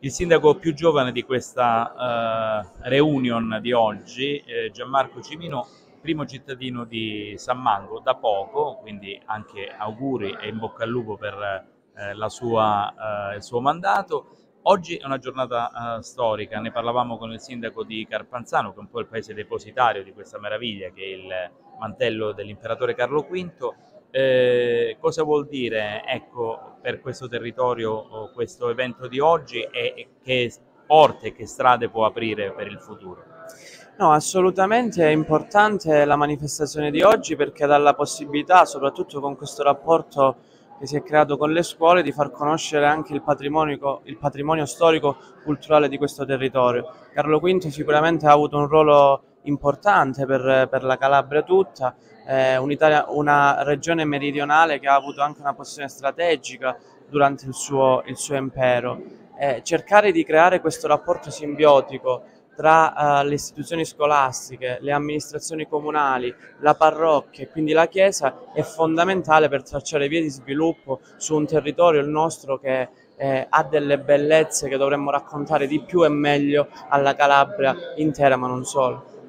Il sindaco più giovane di questa reunion di oggi, Gianmarco Cimino, primo cittadino di San Mango da poco, quindi anche auguri e in bocca al lupo per il suo mandato. Oggi è una giornata storica, ne parlavamo con il sindaco di Carpanzano, che è un po' il paese depositario di questa meraviglia che è il mantello dell'imperatore Carlo V. Cosa vuol dire, ecco, per questo territorio questo evento di oggi e che porte e che strade può aprire per il futuro? No, assolutamente è importante la manifestazione di oggi perché dà la possibilità, soprattutto con questo rapporto che si è creato con le scuole, di far conoscere anche il patrimonio storico-culturale di questo territorio. Carlo V sicuramente ha avuto un ruolo importante per la Calabria tutta, una regione meridionale che ha avuto anche una posizione strategica durante il suo impero. Cercare di creare questo rapporto simbiotico tra le istituzioni scolastiche, le amministrazioni comunali, la parrocchia e quindi la Chiesa è fondamentale per tracciare vie di sviluppo su un territorio, il nostro, che ha delle bellezze che dovremmo raccontare di più e meglio alla Calabria intera, ma non solo.